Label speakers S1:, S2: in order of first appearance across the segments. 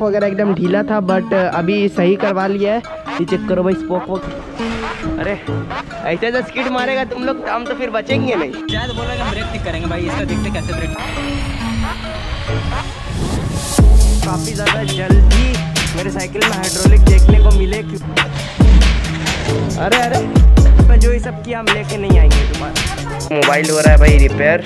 S1: वगैरह एकदम ढीला था, बट अभी सही करवा लिया है। ये चेक करो भाई स्पोक वो। अरे ऐसे तो स्किड मारेगा तुम लोग, हम तो फिर बचेंगे नहीं।
S2: शायद बोला कि हम ब्रेक नहीं करेंगे भाई, इसका देखते कैसे ब्रेक।
S1: काफ़ी ज़्यादा जल्दी मेरे साइकिल में हाइड्रोलिक देखने को मिले। अरे अरे तो जो ये सब किया हम लेके नहीं आएंगे तुम्हारा। मोबाइल हो रहा है भाई repair.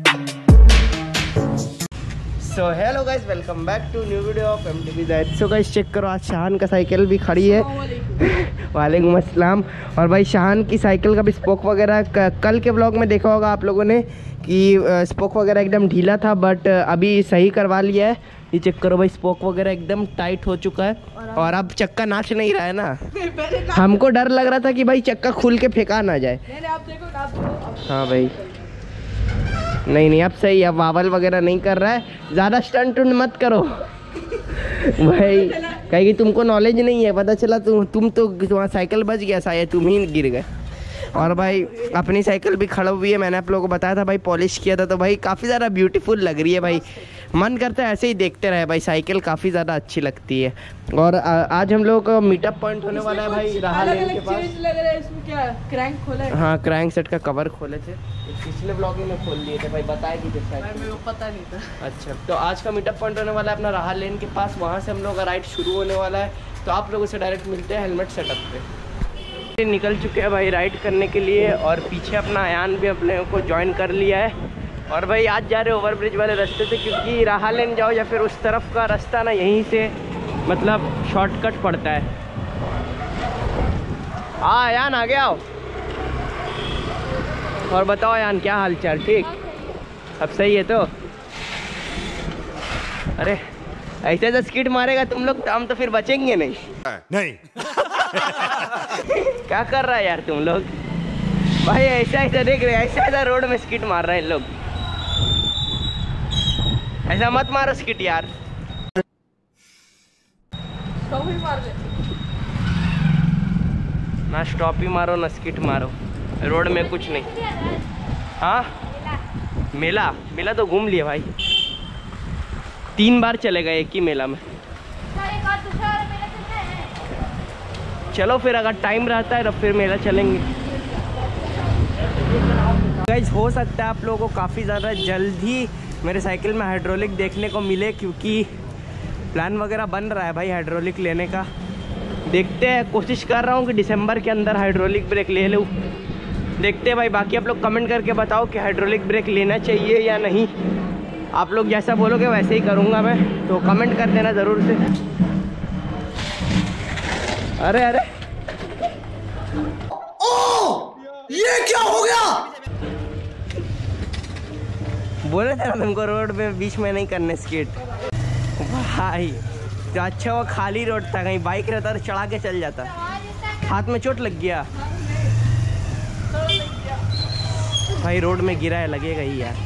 S1: So hello guys, welcome back to new video of MTV Z. So guys check करो, आज शाहान का साइकिल भी खड़ी है। वालेकुम अस्सलाम। और भाई शाहान की साइकिल का भी स्पोक वगैरह कल के व्लॉग में देखा होगा आप लोगों ने कि स्पोक वगैरह एकदम ढीला था, बट अभी सही करवा लिया है। ये चेक करो भाई, स्पोक वगैरह एकदम टाइट हो चुका है और अब चक्का नाच नहीं रहा है ना। हमको डर लग रहा था कि भाई चक्का खुल के फेंका ना जाए।
S3: आप देखो।
S1: हाँ भाई, नहीं अब सही, अब वावल वगैरह नहीं कर रहा है। ज़्यादा स्टंट मत करो भाई, कहीं कि तुमको नॉलेज नहीं है। पता चला तुम तो तुम्हारा साइकिल बच गया, शायद तुम ही गिर गए। और भाई अपनी साइकिल भी खड़ा हुई है, मैंने आप लोगों को बताया था भाई, पॉलिश किया था तो भाई काफ़ी ज़्यादा ब्यूटीफुल लग रही है भाई। मन करता है ऐसे ही देखते रहे भाई, साइकिल काफ़ी ज़्यादा अच्छी लगती है। और आज हम लोगों का मीटअप पॉइंट होने वाला है भाई राहा लेन के पास।
S3: लग रहा है इसमें क्या क्रैंक खोला है?
S1: हाँ, क्रैंक सेट का कवर खोले थे, पिछले ब्लॉगिंग में खोल लिए थे भाई, बताए भी थे शायद।
S3: मेरे को पता नहीं था।
S1: अच्छा, तो आज का मीटअप पॉइंट होने वाला है अपना राहा लेन के पास, वहाँ से हम लोग का राइड शुरू होने वाला है। तो आप लोगों से डायरेक्ट मिलते हैं हेलमेट सेटअप पे। निकल चुके हैं भाई राइड करने के लिए, और पीछे अपना अयान भी अपने को ज्वाइन कर लिया है। और भाई आज जा रहे ओवरब्रिज वाले रास्ते से, क्योंकि राहा लेन जाओ या फिर उस तरफ का रास्ता ना यहीं से मतलब शॉर्टकट पड़ता है। हाँ अयान आ गया। और बताओ अयान, क्या हाल चाल? ठीक, अब सही है तो? अरे ऐसे तो स्किड मारेगा तुम लोग, हम तो फिर बचेंगे नहीं। क्या कर रहा है यार तुम लोग भाई? ऐसा देख रहे, ऐसा रोड में स्किट मार रहे हैं लोग। ऐसा मत मारो स्किट यार।
S3: स्टॉप ही मार दे।
S1: ना स्टॉप ही मारो ना स्किट मारो, रोड में कुछ नहीं। हाँ मेला तो घूम लिए भाई, 3 बार चले गए एक ही मेला में। चलो फिर अगर टाइम रहता है तो फिर मेला चलेंगे। गाइस हो सकता है आप लोगों को काफ़ी ज़्यादा जल्द ही मेरे साइकिल में हाइड्रोलिक देखने को मिले, क्योंकि प्लान वगैरह बन रहा है भाई हाइड्रोलिक लेने का। देखते हैं, कोशिश कर रहा हूँ कि दिसंबर के अंदर हाइड्रोलिक ब्रेक ले लूँ। देखते हैं भाई, बाकी आप लोग कमेंट करके बताओ कि हाइड्रोलिक ब्रेक लेना चाहिए या नहीं। आप लोग जैसा बोलोगे वैसे ही करूँगा मैं, तो कमेंट कर देना ज़रूर से। अरे
S2: ये क्या हो गया?
S1: बोले थे तुमको रोड में बीच में नहीं करने स्किट भाई। तो अच्छा वो खाली रोड था, कहीं बाइक रहता तो चढ़ा के चल जाता। हाथ में चोट लग गया भाई, रोड में गिरा है, लगेगा ही यार।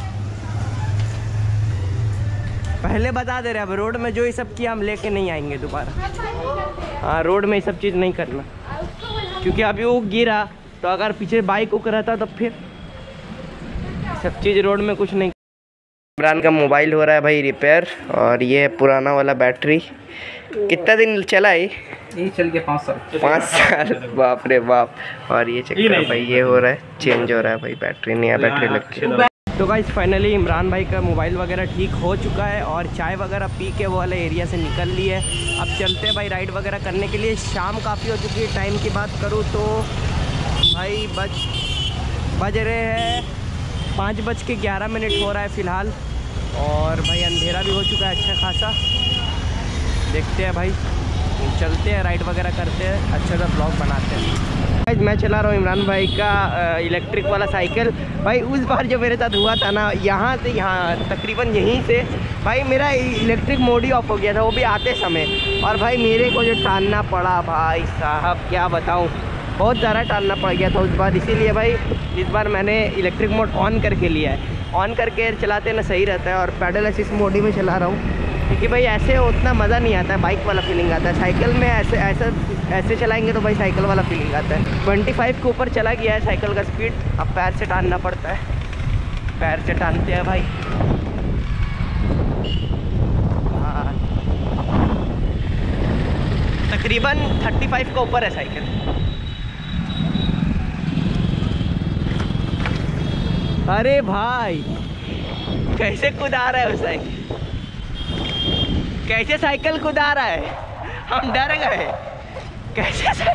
S1: पहले बता दे रहे, अब रोड में जो ये सब किया हम लेके नहीं आएंगे दोबारा। हाँ, रोड में ये सब चीज़ नहीं करना, क्योंकि अभी वो गिरा तो अगर पीछे बाइक उक रहता तो फिर सब चीज़ रोड में कुछ नहीं। इमरान का मोबाइल हो रहा है भाई रिपेयर, और ये पुराना वाला बैटरी। कितना दिन चला है?
S2: ये चल के 5 साल।
S1: 5 साल, बाप रे बाप। और ये चेक करो भाई, ये हो रहा है, चेंज हो रहा है भाई बैटरी, नया बैटरी लग के। तो गाइस फाइनली इमरान भाई का मोबाइल वगैरह ठीक हो चुका है, और चाय वगैरह पी के वो वाले एरिया से निकल लिए। अब चलते हैं भाई राइड वगैरह करने के लिए। शाम काफ़ी हो चुकी है, टाइम की बात करूँ तो भाई बज रहे हैं 5:11 हो रहा है फ़िलहाल। और भाई अंधेरा भी हो चुका है अच्छा खासा। देखते हैं भाई, चलते हैं राइड वगैरह करते हैं, अच्छा सा ब्लॉग बनाते हैं। मैं चला रहा हूँ इमरान भाई का इलेक्ट्रिक वाला साइकिल। भाई उस बार जो मेरे साथ हुआ था ना, यहाँ से यहाँ तकरीबन यहीं से भाई मेरा इलेक्ट्रिक मोड ही ऑफ हो गया था, वो भी आते समय। और भाई मेरे को जो टालना पड़ा भाई साहब, क्या बताऊँ, बहुत ज़्यादा टालना पड़ गया था उस बार। इसीलिए भाई इस बार मैंने इलेक्ट्रिक मोड ऑन करके लिया है। ऑन करके चलाते ना सही रहता है, और पैडल असिस्ट मोड ही में चला रहा हूँ, क्योंकि भाई ऐसे उतना मज़ा नहीं आता है, बाइक वाला फीलिंग आता है। साइकिल में ऐसे चलाएंगे तो भाई साइकिल वाला फीलिंग आता है। 25 के ऊपर चला गया है साइकिल का स्पीड, अब पैर से टानना पड़ता है, पैर से टानते हैं भाई। तकरीबन 35 का ऊपर है साइकिल। अरे भाई कैसे कुदा रहा है वो साइकिल, कैसे साइकिल कुदा रहा है, हम डर गए कैसे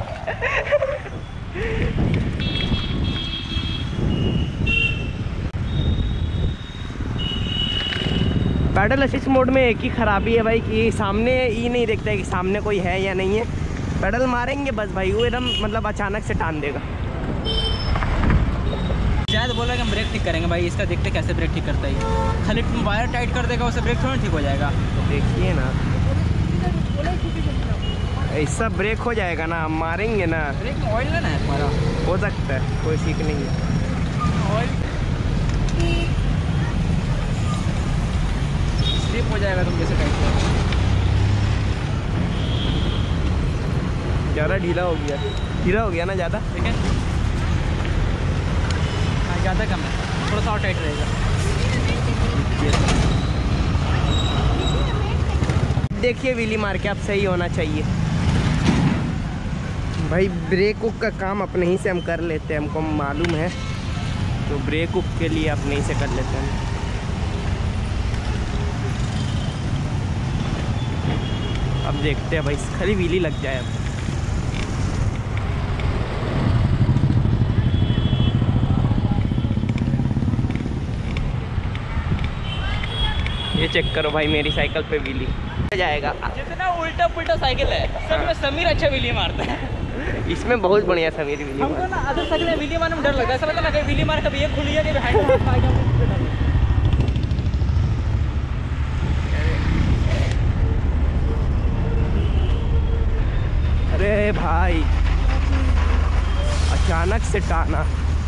S1: पैडल असिस्ट मोड में एक ही खराबी है भाई कि सामने ही नहीं देखता है कि सामने कोई है या नहीं है। पैडल मारेंगे बस भाई वो एकदम मतलब अचानक से टान देगा।
S2: शायद बोला कि हम ब्रेक ठीक करेंगे भाई, इसका देखते कैसे ब्रेक ठीक करता है। खाली वायर टाइट कर देगा उससे ब्रेक थोड़ा ठीक हो जाएगा।
S1: देखिए ना ऐसा ब्रेक हो जाएगा ना, हम मारेंगे ना।
S2: ब्रेक में ऑयल लेना है तुम्हारा?
S1: हो सकता है, कोई ठीक नहीं है।
S2: ऑयल स्लिप हो जाएगा तुम जैसे टाइट करो।
S1: ज़्यादा ढीला हो गया ना ज़्यादा।
S2: ठीक है हाँ ज़्यादा कम है, थोड़ा सा और टाइट रहेगा।
S1: देखिए व्हीली मार के आप सही होना चाहिए भाई। ब्रेक उक का काम अपने ही से हम कर लेते हैं, हमको मालूम है, तो ब्रेक उक के लिए अपने ही से कर लेते हैं। अब देखते हैं भाई खाली व्हीली लग जाए। अब ये चेक करो भाई मेरी साइकिल पे व्हीली जाएगा।
S2: जितना उल्टा पुल्टा साइकिल है सब में समीर अच्छा व्हीली मारता है।
S1: इसमें बहुत बढ़िया समीर व्हीली
S2: हमको ना अदर साइकिल में व्हीली मारने में डर लगता है। ऐसा लगता है ना कि व्हीली मार कभी ये खुल गया कभी हाइट आ गया।
S1: अरे भाई अचानक से टाना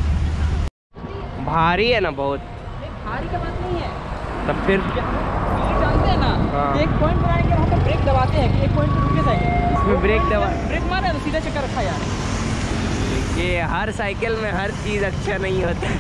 S1: भारी है ना बहुत।
S2: भारी का बात नहीं है,
S1: तब फिर
S2: जानते हैं ना
S1: हाँ।
S2: एक पॉइंट पर आएंगे वहाँ पर ब्रेक दबाते हैं कि एक पॉइंट पर रुके साइकिल,
S1: इसमें ब्रेक दबा
S2: ब्रेक मारे तो सीधा चक्कर रखा यार।
S1: ये हर साइकिल में हर चीज़ अच्छा नहीं होता।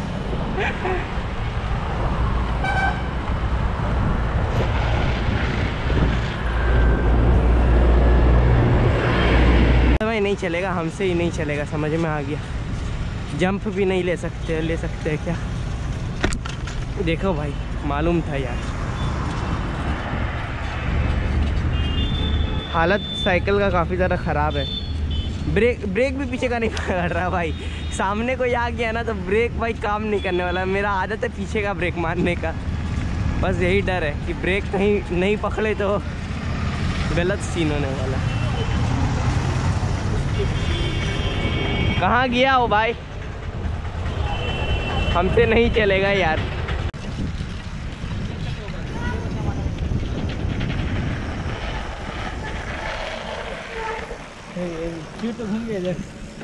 S1: भाई नहीं चलेगा, हमसे ही नहीं चलेगा, समझ में आ गया। जंप भी नहीं ले सकते हैं क्या? देखो भाई मालूम था यार। हालत साइकिल का काफ़ी ज़्यादा ख़राब है। ब्रेक भी पीछे का नहीं पकड़ रहा भाई। सामने कोई आ गया ना तो ब्रेक भाई काम नहीं करने वाला। मेरा आदत है पीछे का ब्रेक मारने का, बस यही डर है कि ब्रेक कहीं नहीं पकड़े तो गलत सीन होने वाला। कहाँ गया हो भाई? हमसे नहीं चलेगा यार।
S2: तो घूम गया इधर।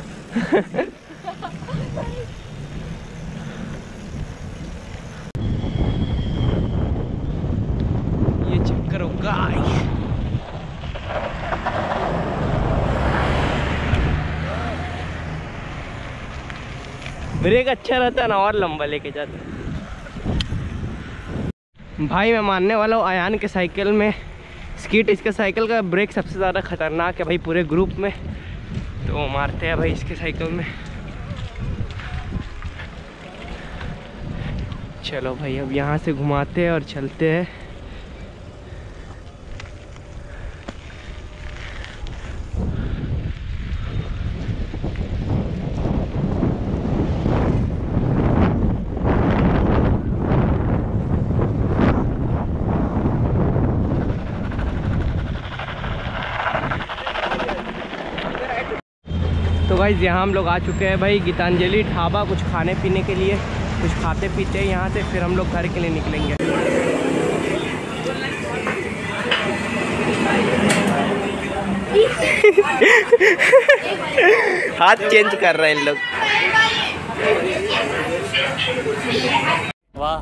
S1: ये चक्कर होगा। ब्रेक अच्छा रहता ना और लंबा लेके जाता। भाई मैं मानने वाला हूँ अयान के साइकिल में स्कीट, इसके साइकिल का ब्रेक सबसे ज़्यादा खतरनाक है भाई पूरे ग्रुप में, तो मारते हैं भाई इसके साइकिल में। चलो भाई अब यहाँ से घुमाते हैं और चलते हैं। तो गाइस यहाँ हम लोग आ चुके हैं भाई गीतांजलि ढाबा, कुछ खाने पीने के लिए, कुछ खाते पीते हैं यहाँ से, फिर हम लोग घर के लिए निकलेंगे। हाथ चेंज कर रहे हैं इन लोग।
S2: वाह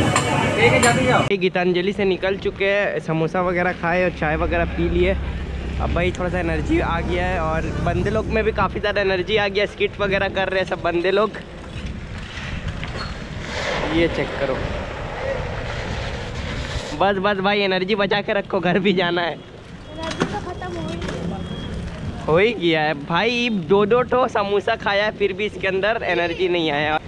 S1: गीतांजलि से निकल चुके हैं, समोसा वगैरह खाए और चाय वगैरह पी लिए। अब भाई थोड़ा सा एनर्जी आ गया है और बंदे लोग में भी काफ़ी ज़्यादा एनर्जी आ गया। स्किट वगैरह कर रहे हैं सब बंदे लोग। ये चेक करो, बस बस भाई एनर्जी बचा के रखो, घर भी जाना है।
S3: एनर्जी तो खत्म
S1: हो ही गया है भाई। 2-2 ठो समोसा खाया है फिर भी इसके अंदर एनर्जी नहीं आया।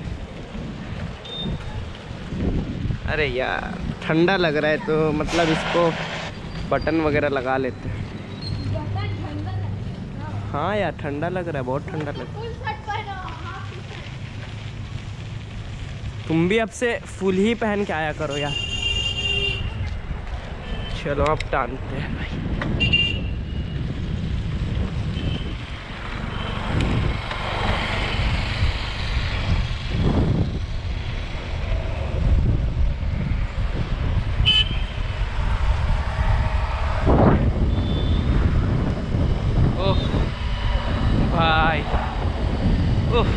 S1: अरे यार ठंडा लग रहा है तो मतलब इसको बटन वगैरह लगा लेते हैं। हाँ यार ठंडा लग रहा है, बहुत ठंडा लग रहा है। तुम भी अब से फुल ही पहन के आया करो यार। चलो अब टानते हैं भाई। ओह भाई ओह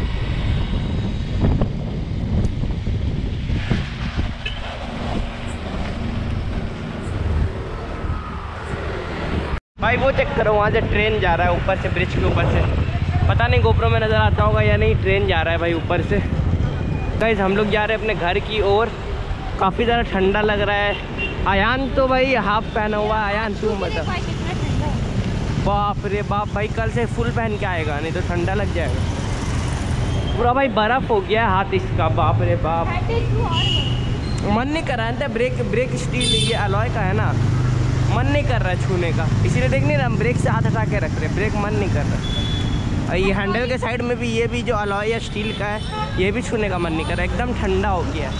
S1: भाई वो चेक करो, वहाँ से ट्रेन जा रहा है ऊपर से, ब्रिज के ऊपर से। पता नहीं गोप्रो में नज़र आता होगा या नहीं, ट्रेन जा रहा है भाई ऊपर से। गाइस हम लोग जा रहे हैं अपने घर की ओर। काफ़ी ज़्यादा ठंडा लग रहा है। आयान तो भाई हाफ पहना हुआ है। आयान तू मतलब बाप रे बाप भाई, कल से फुल पहन के आएगा, नहीं तो ठंडा लग जाएगा पूरा भाई। बर्फ़ हो गया है हाथ इसका, बाप रे बाप। मन नहीं कर रहा है, ब्रेक स्टील ये अलॉय का है ना, मन नहीं कर रहा है छूने का। इसीलिए देख नहीं रहा, हम ब्रेक से हाथ हटा के रख रहे हैं, ब्रेक मन नहीं कर रहा। और ये हैंडल के साइड में भी ये भी जो अलॉय या स्टील का है ये भी छूने का मन नहीं कर रहा, एकदम ठंडा हो गया।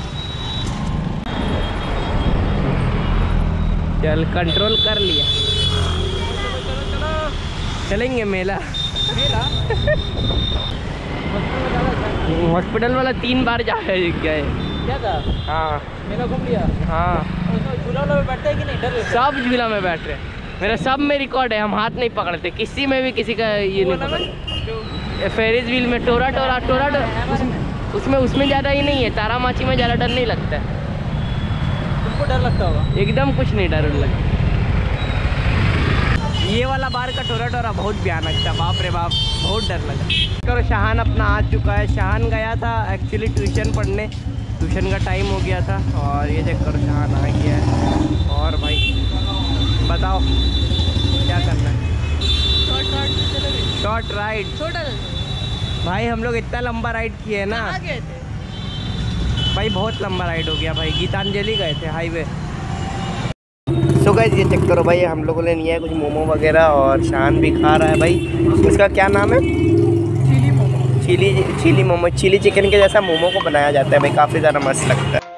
S1: चल कंट्रोल कर लिया। चलेंगे मेला। हॉस्पिटल वाला 3 बार जा गए।
S2: क्या था?
S1: हाँ
S2: मेला घूम लिया।
S1: हाँ
S2: झूला में बैठते हैं कि नहीं? डर
S1: सब झूला में बैठ रहे हैं। मेरा सब में रिकॉर्ड है, हम हाथ नहीं पकड़ते किसी में भी, किसी का ये नहीं पकड़ते। फेरिस व्हील में टोरा उसमें ज़्यादा ही नहीं है। तारामाची में ज़्यादा डर नहीं लगता है।
S2: तुमको डर लगता होगा?
S1: एकदम कुछ नहीं डर लगता। ये वाला बार का टोरा बहुत भयानक था, बाप रे बाप, बहुत डर लगा। करो शाहान अपना आ चुका है। शाहान गया था एक्चुअली ट्यूशन पढ़ने, ट्यूशन का टाइम हो गया था। और ये चेक करो शाहान आ गया है। और भाई बताओ क्या करना है? Short ride. भाई हम लोग इतना लंबा राइड किए ना भाई, बहुत लंबा राइड हो गया भाई। गीतांजलि गए थे हाईवे। सो गाइस ये चेक करो भाई, हम लोगों ने लिया है कुछ मोमो वगैरह और शान भी खा रहा है भाई। इसका क्या नाम है? चिली मोमो। चिली चिकन के जैसा मोमो को बनाया जाता है भाई, काफ़ी ज़्यादा मस्त लगता है।